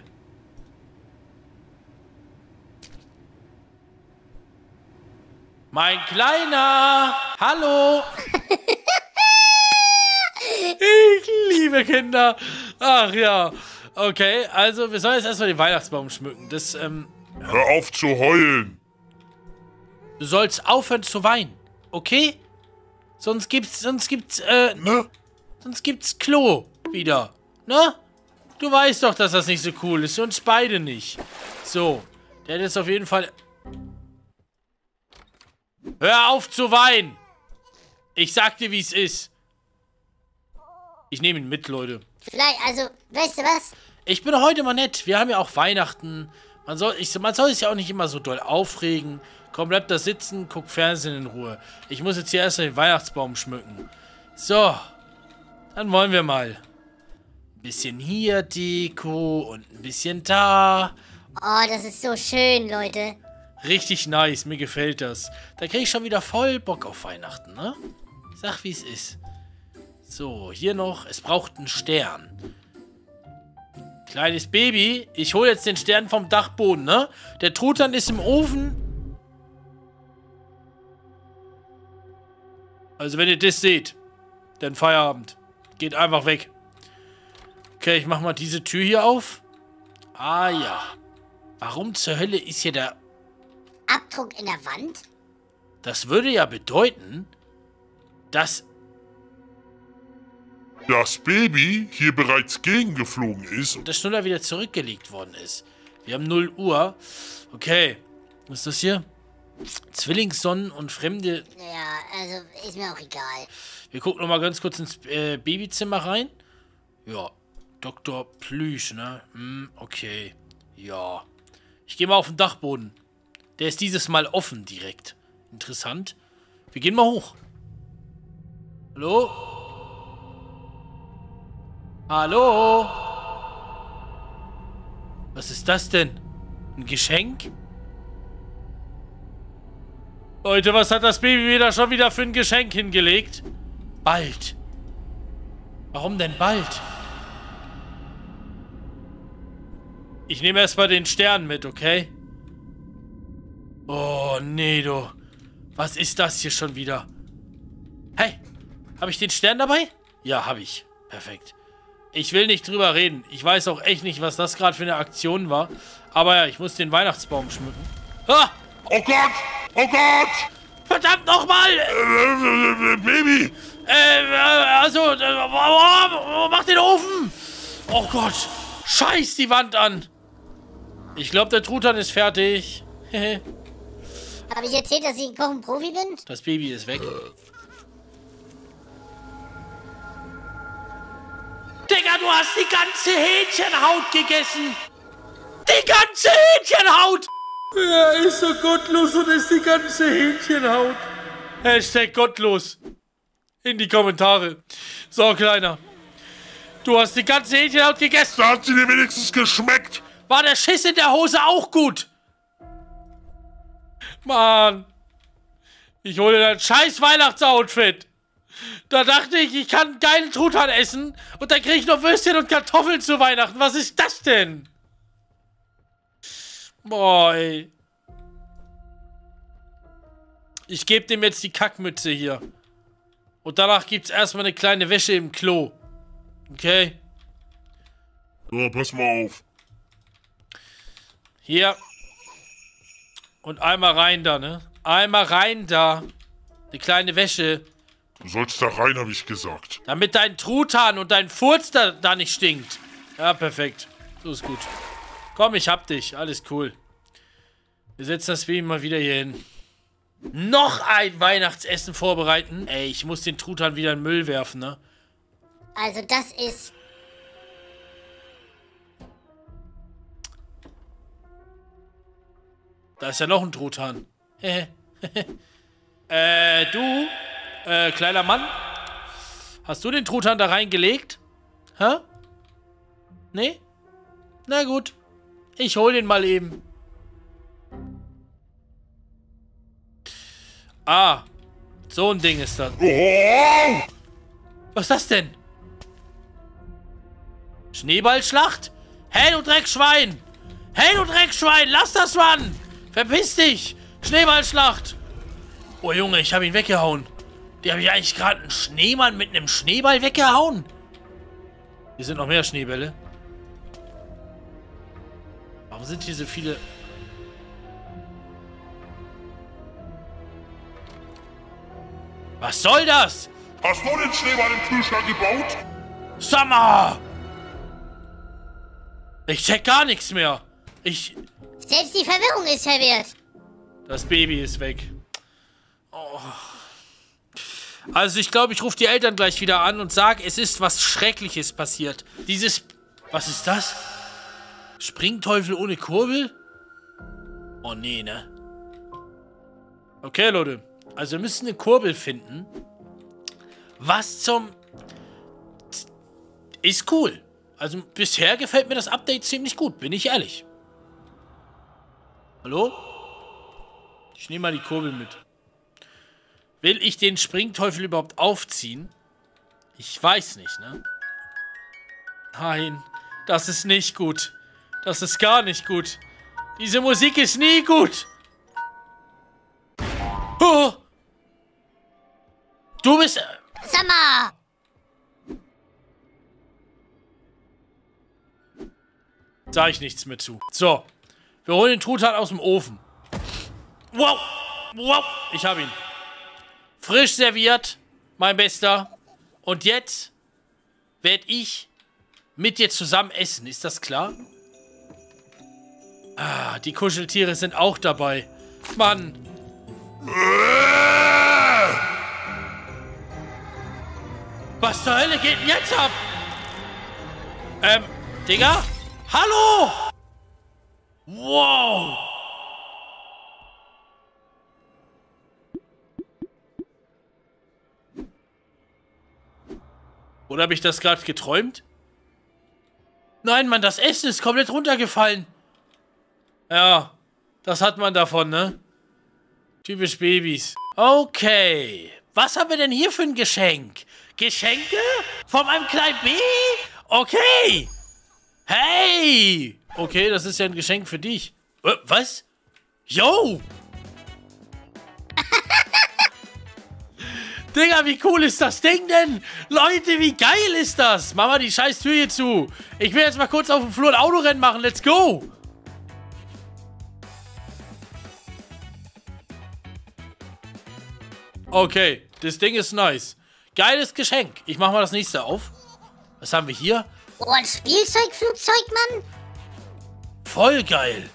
Mein Kleiner. Hallo. Ich liebe Kinder. Ach ja. Okay, also wir sollen jetzt erstmal den Weihnachtsbaum schmücken. Das, Hör auf zu heulen. Du sollst aufhören zu weinen. Okay? Sonst gibt's Klo wieder. Ne? Du weißt doch, dass das nicht so cool ist. Für uns beide nicht. So. Der hat jetzt auf jeden Fall... Hör auf zu weinen! Ich sag dir, wie es ist. Ich nehme ihn mit, Leute. vielleicht, also, weißt du was? Ich bin heute mal nett. Wir haben ja auch Weihnachten. Man soll sich ja auch nicht immer so doll aufregen. Komm, bleib da sitzen, guck Fernsehen in Ruhe. Ich muss jetzt hier erst den Weihnachtsbaum schmücken. So. Dann wollen wir mal. Ein bisschen hier Deko und ein bisschen da. Oh, das ist so schön, Leute. Richtig nice, mir gefällt das. Da kriege ich schon wieder voll Bock auf Weihnachten, ne? Sag, wie es ist. So, hier noch. Es braucht einen Stern. Kleines Baby, ich hole jetzt den Stern vom Dachboden, ne? Der Truthahn ist im Ofen. Also, wenn ihr das seht, dann Feierabend. Geht einfach weg. Okay, ich mach mal diese Tür hier auf. Ah, ja. Warum zur Hölle ist hier der... Abdruck in der Wand? Das würde ja bedeuten, dass... Das Baby hier bereits gegengeflogen ist. das schneller wieder zurückgelegt worden ist. Wir haben 0 Uhr. Okay. Was ist das hier? Zwillingssonnen und fremde... Ja, also, ist mir auch egal. Wir gucken noch mal ganz kurz ins Babyzimmer rein. Ja. Dr. Plüsch, ne? Okay. Ja. Ich gehe mal auf den Dachboden. Der ist dieses Mal offen direkt. Interessant. Wir gehen mal hoch. Hallo? Hallo? Was ist das denn? Ein Geschenk? Leute, was hat das Baby wieder schon wieder für ein Geschenk hingelegt? Bald. Warum denn bald? Ich nehme erstmal den Stern mit, okay? Oh, nee, du. Was ist das hier schon wieder? Hey, habe ich den Stern dabei? Ja, habe ich. Perfekt. Ich will nicht drüber reden. Ich weiß auch echt nicht, was das gerade für eine Aktion war. Aber ja, ich muss den Weihnachtsbaum schmücken. Ah! Oh Gott! Oh Gott! Verdammt nochmal! Baby! Mach den Ofen! Oh Gott! Scheiß die Wand an! Ich glaube, der Truthahn ist fertig. Habe ich erzählt, dass ich ein Kochen-Profi bin? Das Baby ist weg. Digga, du hast die ganze Hähnchenhaut gegessen! Die ganze Hähnchenhaut! Er ist so gottlos und ist die ganze Hähnchenhaut. Hashtag gottlos. In die Kommentare. So, Kleiner. Du hast die ganze Hähnchenhaut gegessen. Da hat sie dir wenigstens geschmeckt. War der Schiss in der Hose auch gut? Mann. Ich hole dein scheiß Weihnachtsoutfit. Da dachte ich, ich kann einen geilen Truthahn essen und dann kriege ich noch Würstchen und Kartoffeln zu Weihnachten. Was ist das denn? Boah, ey. Ich gebe dem jetzt die Kackmütze hier. Und danach gibt's erstmal eine kleine Wäsche im Klo. Okay? Ja, pass mal auf. Hier. Und einmal rein da, ne? Einmal rein da. Eine kleine Wäsche. Du sollst da rein, habe ich gesagt. Damit dein Truthahn und dein Furz da nicht stinkt. Ja, perfekt. So ist gut. Komm, ich hab dich. Alles cool. Wir setzen das Baby mal wieder hier hin. Noch ein Weihnachtsessen vorbereiten. Ey, ich muss den Truthahn wieder in den Müll werfen, ne? Also das ist... Da ist ja noch ein Truthahn. Kleiner Mann. Hast du den Truthahn da reingelegt? Hä? Nee? Na gut. Ich hol den mal eben. Ah. So ein Ding ist das. Oh! Was ist das denn? Schneeballschlacht? Hey, du Dreckschwein! Hey, du Dreckschwein! Lass das, Mann! Verpiss dich! Schneeballschlacht! Oh, Junge, ich habe ihn weggehauen. Die habe ich eigentlich gerade einen Schneemann mit einem Schneeball weggehauen. Hier sind noch mehr Schneebälle. Warum sind hier so viele... Was soll das? Hast du den Schneeball im Kühlschrank gebaut? Summer! Ich check gar nichts mehr. Selbst die Verwirrung ist verwirrt. Das Baby ist weg. Oh. Also ich glaube, ich rufe die Eltern gleich wieder an und sage, es ist was Schreckliches passiert. Was ist das? Springteufel ohne Kurbel? Oh nee, ne? Okay, Leute. Also wir müssen eine Kurbel finden. Was zum... Ist cool. Also bisher gefällt mir das Update ziemlich gut, bin ich ehrlich. Hallo? Ich nehme mal die Kurbel mit. Will ich den Springteufel überhaupt aufziehen? Ich weiß nicht, ne? Nein, das ist nicht gut. Das ist gar nicht gut. Diese Musik ist nie gut. Oh! Du bist... Sag mal! Sag ich nichts mehr zu. So. Wir holen den Truthahn aus dem Ofen. Wow! Wow! Ich hab ihn. Frisch serviert, mein Bester. Und jetzt werde ich mit dir zusammen essen. Ist das klar? Ah, die Kuscheltiere sind auch dabei. Mann. Was zur Hölle geht denn jetzt ab? Digga? Hallo! Wow! Oder habe ich das gerade geträumt? Nein, Mann, das Essen ist komplett runtergefallen. Ja, das hat man davon, ne? Typisch Babys. Okay. Was haben wir denn hier für ein Geschenk? Geschenke? Von meinem kleinen Baby? Okay. Hey. Okay, das ist ja ein Geschenk für dich. Was? Yo. Digga, wie cool ist das Ding denn? Leute, wie geil ist das? Mach mal die scheiß Tür hier zu. Ich will jetzt mal kurz auf dem Flur ein Autorennen machen. Let's go. Okay, das Ding ist nice. Geiles Geschenk. Ich mach mal das nächste auf. Was haben wir hier? Oh, ein Spielzeugflugzeug, Mann? Voll geil.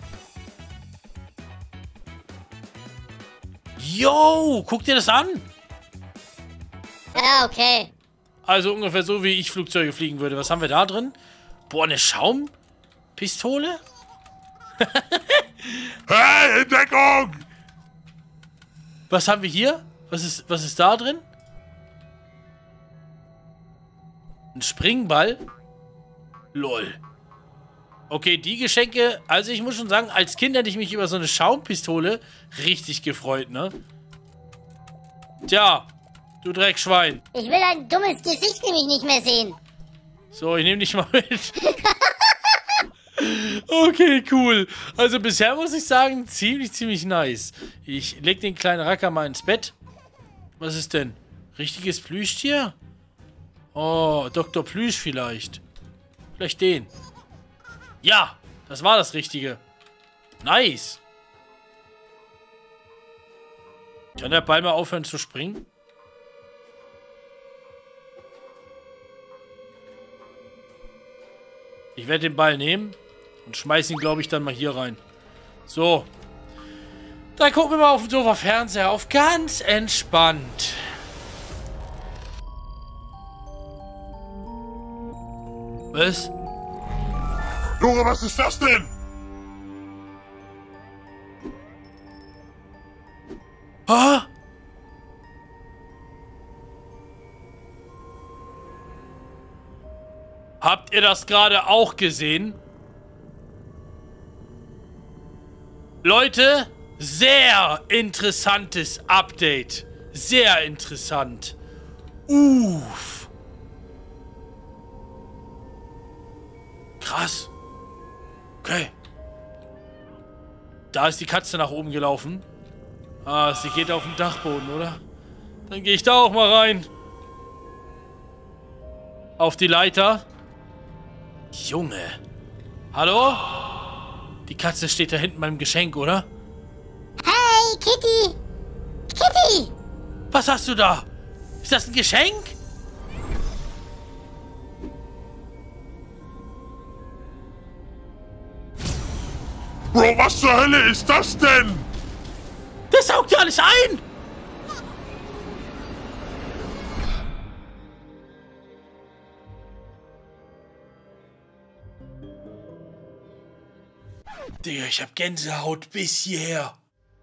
Yo, guck dir das an. Ja, okay. Also ungefähr so, wie ich Flugzeuge fliegen würde. Was haben wir da drin? Boah, eine Schaumpistole? Hey, in Deckung! Was haben wir hier? Was ist da drin? Ein Springball? Lol. Okay, die Geschenke... Also ich muss schon sagen, als Kind hätte ich mich über so eine Schaumpistole richtig gefreut, ne? Tja, du Dreckschwein. Ich will ein dummes Gesicht nämlich nicht mehr sehen. So, ich nehme dich mal mit. Okay, cool. Also bisher muss ich sagen, ziemlich nice. Ich leg den kleinen Racker mal ins Bett. Was ist denn? Richtiges Plüschtier? Oh, Dr. Plüsch vielleicht. Vielleicht den. Ja, das war das Richtige. Nice. Kann der Ball mal aufhören zu springen? Ich werde den Ball nehmen und schmeiß ihn, glaube ich, dann mal hier rein. So. Dann gucken wir mal auf dem Sofa Fernseher auf ganz entspannt. Was? Junge, was ist das denn? Ah? Habt ihr das gerade auch gesehen? Leute, sehr interessantes Update. Sehr interessant. Uff. Krass. Okay. Da ist die Katze nach oben gelaufen. Ah, sie geht auf den Dachboden, oder? Dann gehe ich da auch mal rein. Auf die Leiter. Junge. Hallo? Die Katze steht da hinten beim Geschenk, oder? Hey, Kitty! Kitty! Was hast du da? Ist das ein Geschenk? Bro, was zur Hölle ist das denn? Das saugt ja alles ein! Digga, ich hab Gänsehaut bis hierher.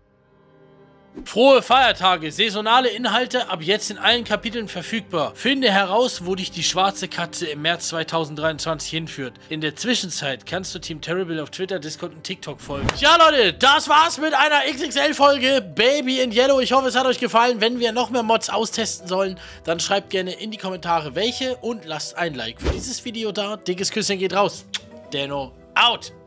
Frohe Feiertage, saisonale Inhalte ab jetzt in allen Kapiteln verfügbar. Finde heraus, wo dich die schwarze Katze im März 2023 hinführt. In der Zwischenzeit kannst du Team Terrible auf Twitter, Discord und TikTok folgen. Ja Leute, das war's mit einer XXL-Folge Baby in Yellow. Ich hoffe, es hat euch gefallen. Wenn wir noch mehr Mods austesten sollen, dann schreibt gerne in die Kommentare welche und lasst ein Like für dieses Video da. Dickes Küsschen geht raus. Denno out.